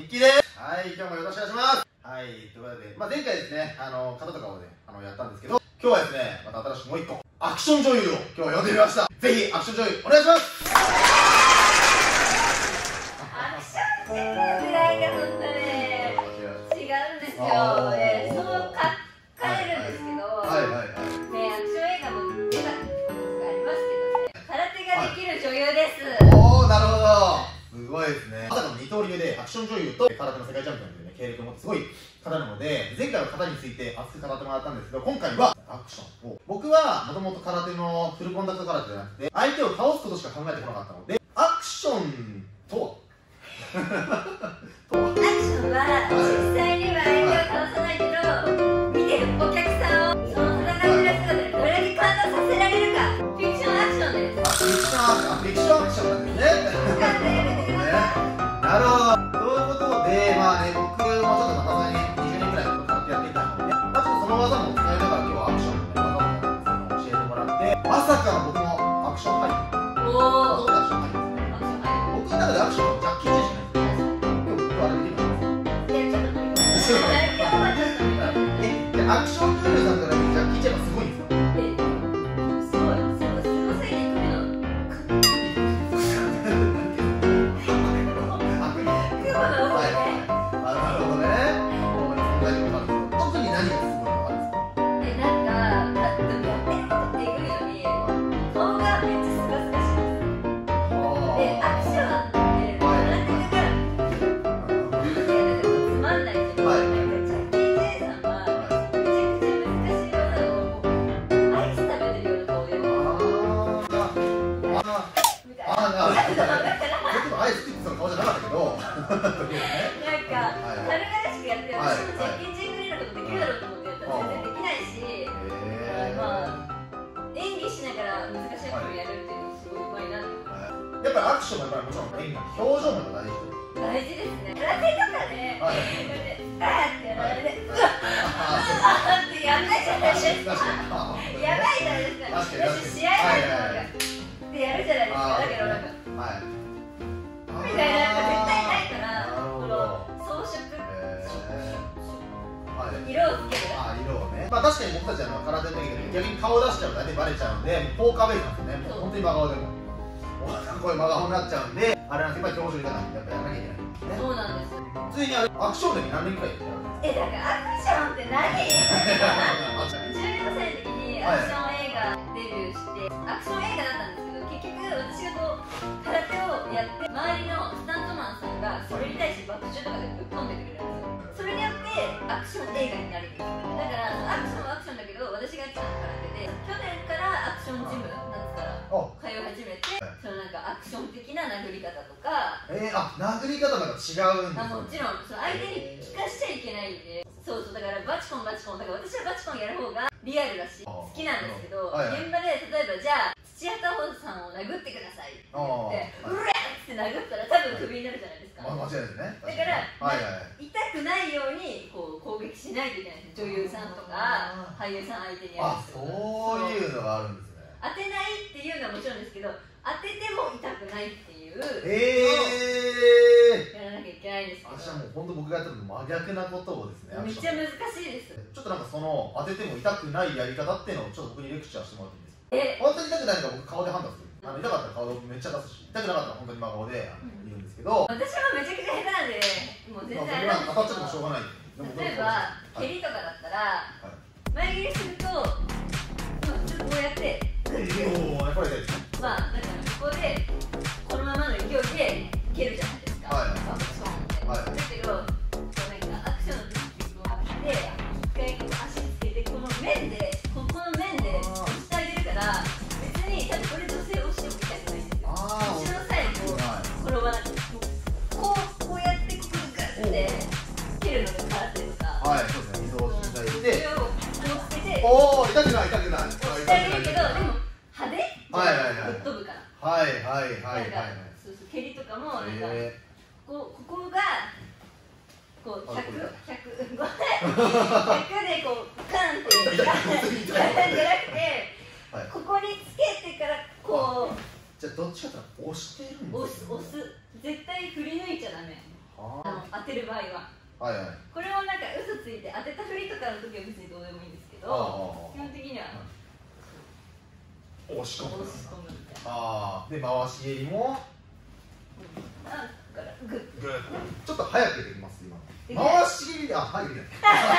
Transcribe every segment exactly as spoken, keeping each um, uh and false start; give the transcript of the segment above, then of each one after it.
ッキーです。はい、今日もよろしくお願いします。はい、ということで、まあ、前回ですね、あの、型とかをね、あの、やったんですけど、今日はですね、また新しくもう一個、アクション女優を今日は呼んでみました。ぜひ、アクション女優、お願いします。 アクション女優ぐらいが本当ね、違うんですよ。えー、そうか、書いてるんですけど、はいはいはい。ね、アクション映画も出たことがありますけどね、空手ができる女優です。 おー、なるほど。すごいですね。まさかの二刀流でアクション女優と空手の世界チャンピオンというね、経歴を持ってすごい方なので、前回は型について熱く語ってもらったんですけど、今回はアクションを、僕はもともと空手のフルコンタクト空手じゃなくて、相手を倒すことしか考えてこなかったので、アクションとはアクションは実際には相手を倒さないけど、見てるお客さんをその戦ってる姿でどれだけ感動させられるか、フィクションアクションです。 あ、フィクションアクション、フィクションアクションなんですね。なるほど。ということで、まあね、僕もちょっとまたさににじゅうねんくらい空手やっていたので、まあちょっとその技も使いながら今日はアクションの技も教えてもらって、まさかの僕もアクション俳優。おお。アクション俳優ですね。僕の中でアクションはジャッキー・チェンしかない。でも僕はあれできるんですよ。いや、ちょっと無理です。今日はちょっと無理。え、アクション女優さんから見てジャッキー・チェンはすごいんですか？ なんか、軽々しくやって、私もジャッキー・チェンぐらいのことできるだろうと思ってやったら全然できないし、まあ、演技しながら難しいことをやるっていうのすごいうまいなって思います。 やっぱりアクションもやっぱりもちろん演技の表情も大事大事ですね。空手とかで、あーってやられて、うわっってやんないじゃないですか。やばいじゃないですか。私、試合前とかってやるじゃないですか。だけどなんか、みたいな、なんか絶対ないから、この装飾、色をつける。 あ、色をね。まあ確かに僕たちは空手の時に逆に顔出しちゃうと大体バレちゃうんで、ポーカーベイスなんですよね。もう本当に真顔でも。こういう真顔になっちゃうんで、あれなんですやっぱり表情豊かにやっぱやらなきゃいけないんですね。 そうなんです。 ついにあれ、アクションで何年くらいやるんですか？ え、だからアクションって何？じゅうよんさいの時にアクション映画デビューして、アクション映画だったんですけど、結局私がこう、空手をやって、周りのスタントマンさんがそれに対してバックシュとかでぶっ込んでくれるんですよ。それによってアクション映画になるんですよ。だからアクションはアクションだけど、私がやってたの空手で、去年からアクションジム夏から通い始めて、そのなんかアクション的な殴り方とか、 えー、あ、殴り方なんか違うんですよ。もちろんその相手に聞かしちゃいけないんで、そうそう、だからバチコンバチコンだから私はバチコンやる方がリアルだし好きなんですけど、現場で例えばじゃあ土屋太鳳さんを殴ってくださいって言ってうわっって殴ったら多分クビになるじゃないですか。 間違いですね。 だから痛くないようにこう攻撃しないといけないんです。女優さんとか俳優さん相手にやるんですよ。 そういうのがあるんですね。 当てないっていうのはもちろんですけど、当てても痛くないっていうええやらなきゃいけないんですけど、 あ、じゃあもう本当僕がやったのと真逆なことをですね。 めっちゃ難しいです。 ちょっとなんかその当てても痛くないやり方っていうのをちょっと僕にレクチャーしてもらっていいですか？え、本当に痛くないのか僕顔で判断する。あの痛かったら顔めっちゃ出すし、痛くなかったら本当に真顔でいるんですけど、 私はめちゃくちゃ下手なんでもう全然あれなんですけど、 当たっちゃってもしょうがない。 例えば蹴りとかだったら前蹴りすると普通こうやってまあだからここでこのままの勢いで蹴るじゃないですか。だけどなんかアクションのテクニックをあって一回足つけてこの面でここの面で押してあげるから、別に多分これ女性押しても痛くないんですよ。後ろさえこう転ばなくてこうこうやってここにグッて蹴るのが空手とか。はい、そうですね。移動していただいておお、痛くない痛くない。 押してあげるけどでも派手？ぶっ飛ぶから。 はいはいはいはい。 そうそう、蹴りとかもなんかこうここがこうひゃく、ひゃく、ひゃくでこうガンってじゃなくて、ここにつけてからこう。 じゃあどっちかというと押してるんですよ。 押す押す、絶対振り抜いちゃダメ。 あの当てる場合は。はいはい、これをなんか嘘ついて当てたふりとかの時は別にどうでもいいんですけど、基本的には押し込む押し込むみたいな。 ああ、で回し蹴りも、 うん、あからグッグッちょっと早くできます今。回し蹴りで、あ、早くできない。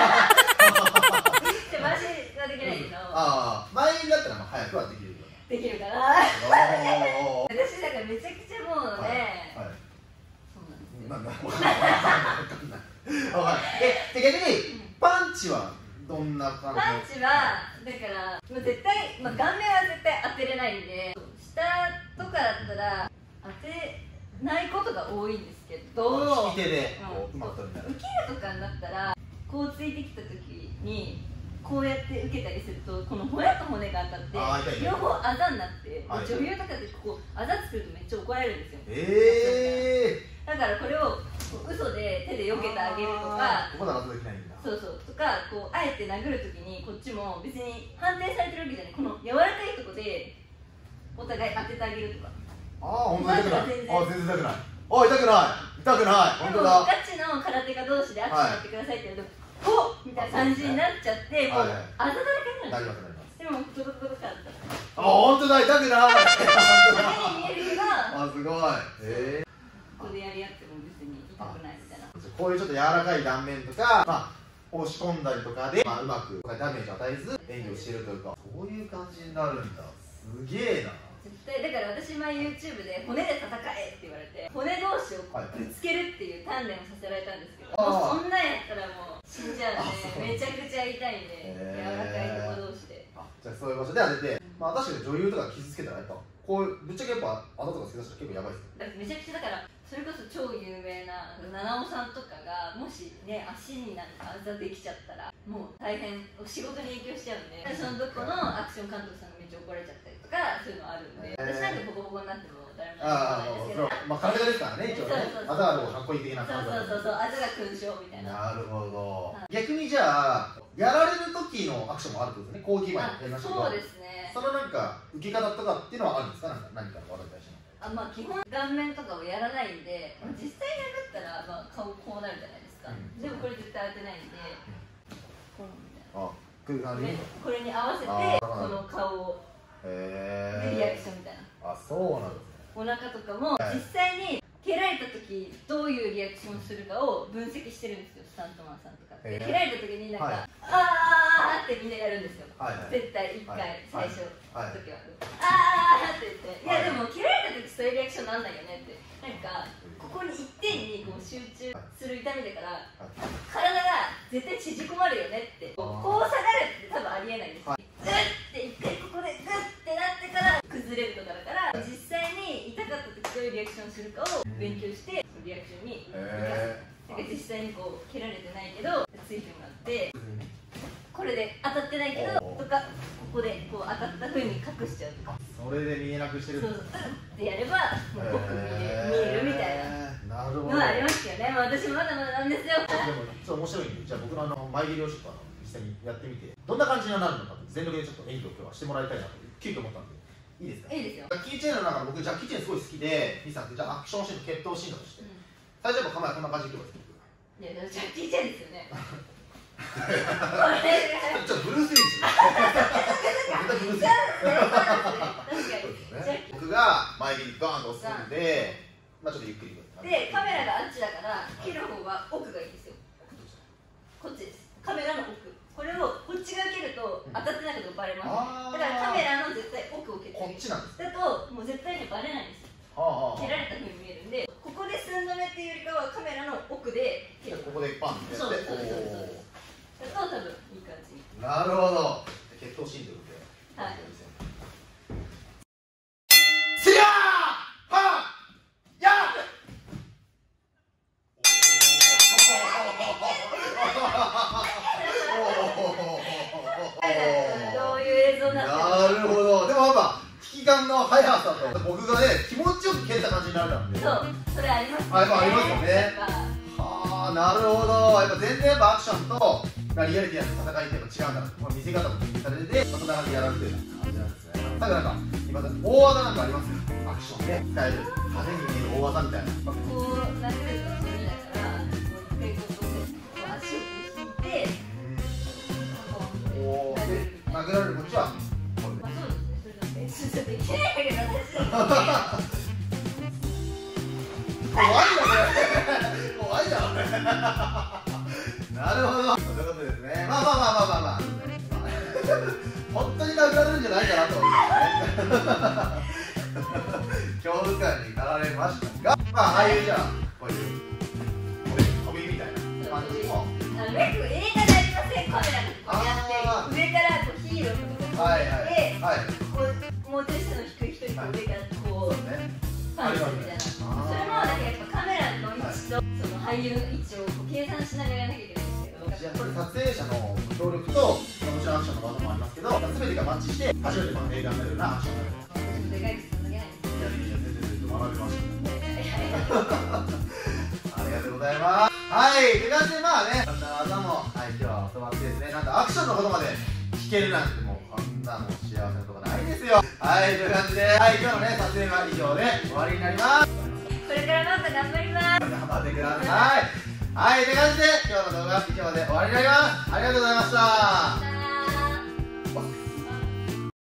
回しはできないけど、 ああ、前にだったら早くはできるよ。 できるかな。私だからめちゃくちゃもうね、そうなんですよ。なんだ。 え、で逆にパンチはどんな感じ？ パンチはだからもう絶対、まあ、顔面は絶対当てれないんで、下とかだったら当てないことが多いんですけど、 引き手でこううまく取るみたいな。 受けるとかになったらこうついてきた時にこうやって受けたりすると、この骨と骨が当たって両方あざになって、女優とかでここあざ作るとめっちゃ怒られるんですよ。えーだからこれを嘘で手で避けてあげるとか、 ここだとできないんだ。 そうそうとか、こうあえて殴るときにこっちも別に反対されてるわけじゃない、この柔らかいとこでお互い当ててあげるとか。 ああ、本当に痛くない。ああ、全然痛くない。ああ、痛くない痛くない。本当だ。 ガチの空手家同士でアクションやってくださいって言うと、おっみたいな感じになっちゃって、もうあざだらけになる。でもドドドドカッと。 あ、本当だ、痛くない。 見えるけど、 あ、すごい。ええ。 ここでやり合っても別に痛くないみたいな。 こういうちょっと柔らかい断面とか、まあ、押し込んだりとかで、まあ、うまくダメージを与えず演技をしているというか、そういう感じになるんだ。すげえな。 絶対だから私前 YouTube で骨で戦えって言われて、骨同士をぶつけるっていう鍛錬をさせられたんですけど、もうそんなんやったらもう死んじゃうんで、めちゃくちゃ痛いんで、柔らかいとこ同士で。 あ、じゃあそういう場所で当てて、まあ確かに女優とか傷つけたらやっぱこうぶっちゃけやっぱあなたとかつけ出したら結構やばいですよ。 めちゃくちゃだから、それこそ超有名な七尾さんとかがもしね、足になんかあざできちゃったらもう大変、仕事に影響しちゃうんで、そのとこのアクション監督さんがめっちゃ怒られちゃったりとか、そういうのあるんで、私なんかボコボコになっても誰もないんですけど、 まあ体ですからね、一応ね。あざはかっこいい的な感じ。そうそうそうそう、あざが勲章みたいな。 なるほど。逆にじゃあやられる時のアクションもあるってことですね。攻撃前にやりましたけど、そうですね。そのなんか受け方とかっていうのはあるんですか？なんか何か技に対しての。 あ、まあ基本顔面とかをやらないんで、実際に殴ったらまあ顔こうなるじゃないですか。でもこれ絶対当てないんで、こうみたいな。あ、空間にこれに合わせてこの顔をでリアクションみたいな。 あ、そうなんですね。 お腹とかも実際に蹴られた時どういうリアクションするかを分析してるんですよ、スタントマンさんとかって。蹴られた時になんか、あーってみんなやるんですよ、絶対いっかい最初の時は。あーって言って、いやでも蹴られた時そういうリアクションなんないよねって、なんかここに一点にこう集中する痛みだから体が絶対縮こまるよねって、こう下がるって多分ありえないんですよ。グッて一回ここでグッてなってから崩れるとかだから、実際に痛かった時どういうリアクションするかを勉強してそのリアクションに生かす。だから実際にこう蹴られてないけどついてもらって、これで当たってないけどとか、ここでこう当たった風に隠しちゃうとか、 それで見えなくしてる。 そうそうってやればもう僕見えるみたいなのはありますけどね。私まだまだなんですよ。でもちょっと面白いんで、じゃあ僕のあの前蹴りをちょっと実際にやってみてどんな感じになるのか全力でちょっと演技を今日はしてもらいたいなと急遽思ったんで、いいですか？ いいですよ。 キーチェーンの中の僕、ジャッキーチェーンすごい好きで、ミさんってじゃあアクションシーンの決闘シーンだとして、最初は構えこんな感じでいけばいいですか？ いや、ジャッキーチェーンですよね。 ちょっとブルース・ウィリス。僕が前蹴りバーンと押すんで、まあちょっとゆっくり。 で、カメラがあっちだから蹴る方が奥がいいんですよ。こっちです。カメラの奥。これをこっちが蹴ると当たってないことがバレます、ね。だからカメラの絶対奥を蹴ってこっちなんです。 だともう絶対にバレないんですよ。蹴られた風に見えるんで、ここで寸止めっていうよりかはカメラの奥で蹴る。 ここでパンってやって。そうそうそう。 だと多分いい感じ。 なるほど。決闘シーンということで。はい。せやーはーやー。 どういう映像になってるの？ なるほど。でもやっぱ引き感の速さと僕がね気持ちよく蹴った感じになるんで。 そう、それありますね。 あ、やっぱありますよね。はあ、なるほど。やっぱ全然やっぱアクションとリアリティの戦いってやっぱ違うんだな。まあ、見せ方も気にされて、そんな感じでやられてる感じなんですね。最後なんか今大技なんかありますよ。アクションで使える派手に見える大技みたいな。 こう殴るとそれだから。 なるほど、そういうことですね。まあまあまあまあまあまあ本当になくなるんじゃないかなと思いますね恐怖感に駆られましたが、まあああいうじゃあこういう飛びみたいな感じも、 あのよく映画でありません、カメラにこうやって上からこうヒーローとかが飛んで、はいはい、こうもうちょい背の低い人にこう上からこうパンチするみたいな、それもなんかやっぱカメラの位置とその俳優の位置をこう計算しながらやらなきゃいけないんですけど、 これ撮影者の協力ともちろんアクションの技もありますけど、全てがマッチして初めてこの映画になるようなアクションになる。 でかいですだけないです。 いやいや全然全然学びましたありがとうございます。はいという感じで、まあねこんな技もはい今日は教わってですね、なんかアクションのことまで聞けるなんてもうこんなもう幸せなとこないですよ。はいという感じで、はい今日のね撮影は以上で終わりになります。 これからもっと頑張ります。 頑張ってください。はいという感じで今日の動画は以上で終わりになります。ありがとうございました。